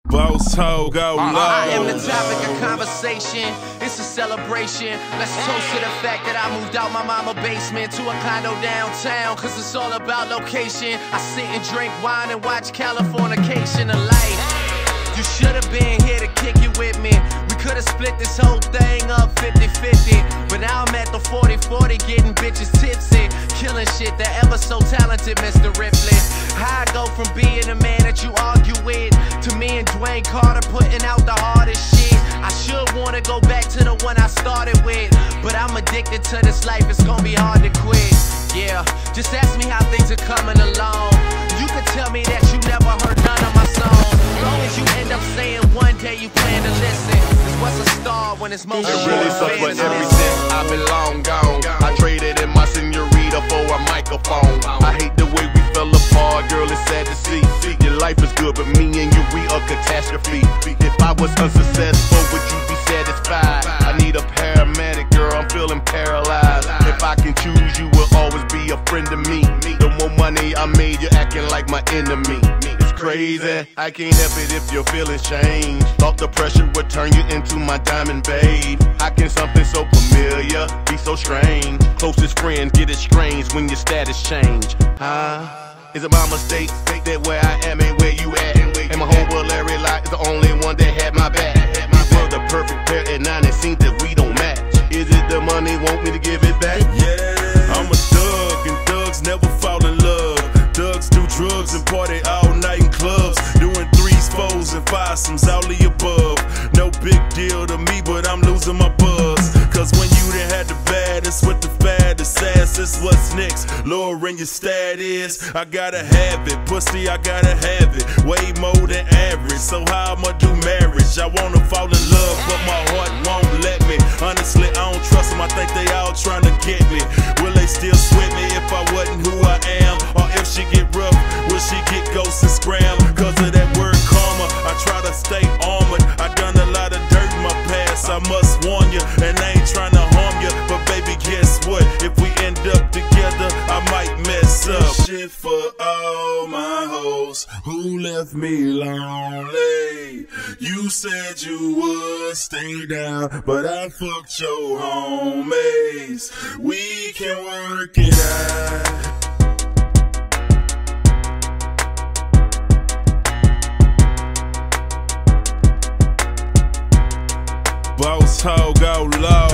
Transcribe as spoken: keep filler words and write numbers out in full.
Boss hoe, go low. I am the topic of conversation. It's a celebration. Let's toast to the fact that I moved out my mama basement to a condo downtown. Cause it's all about location. I sit and drink wine and watch Californication of life. You should've been here to kick it with me. We could've split this whole thing up fifty fifty. But now I'm at the forty forty getting bitches tipsy. Killing shit, the ever so talented Mister Ripley. How I go from being a man that you argue with to me and Dwayne Carter putting out the hardest shit. I should wanna go back to the one I started with, but I'm addicted to this life, it's gonna be hard to quit. Yeah, just ask me how things are coming along. You could tell me that you never heard none of my songs. As long as you end up saying one day you plan to listen. Cause what's a star when it's most It really sucks, but ever since I've been long gone, I traded in my senorita for a microphone. I hate the way we fell apart, girl, it's sad to see. Your life is good, but me and you, we a catastrophe. If I was unsuccessful, would you be satisfied? I need a paramedic, girl, I'm feeling paralyzed. If I can choose, you will always be a friend to me. The more money I made, you're acting like my enemy. It's crazy, I can't help it if your feelings change. Thought the pressure would turn you into my diamond babe. How can something so familiar be so strange? Closest friends get estranged when your status change. Huh? Is it my mistake that where I am ain't where you at? And my homeboy Larry Lott is the only one that had my back. We were the perfect pair, and now it seems that we don't match. Is it the money, want me to give it back? Yeah, I'm a thug, and thugs never fall in love. Thugs do drugs and party all night in clubs, doing threes, fours, and fivesomes, all the above. No big deal to me, but I'm losing my buzz. Cause when you done had the baddest with the fattest ass, it's what's next. Lowering your status, I gotta have it. Pussy, I gotta have it. Way more than average, so how I'ma do marriage? I wanna fall in love, but my heart won't let me. Honestly, I don't trust them, I think they all tryna get me. Will they still sweat me if I wasn't who I am? Or if she get rough, will she get ghosts and scram? Cause of that word karma, I try to stay armored. I done a lot of dirt in my past, I must warn you. And I ain't tryna harm you, but baby, guess what? If we end up together, I might mess up. This shit for all my hoes who left me lonely. You said you would stay down, but I fucked your homies. We can work it out. Boss hoe, go low.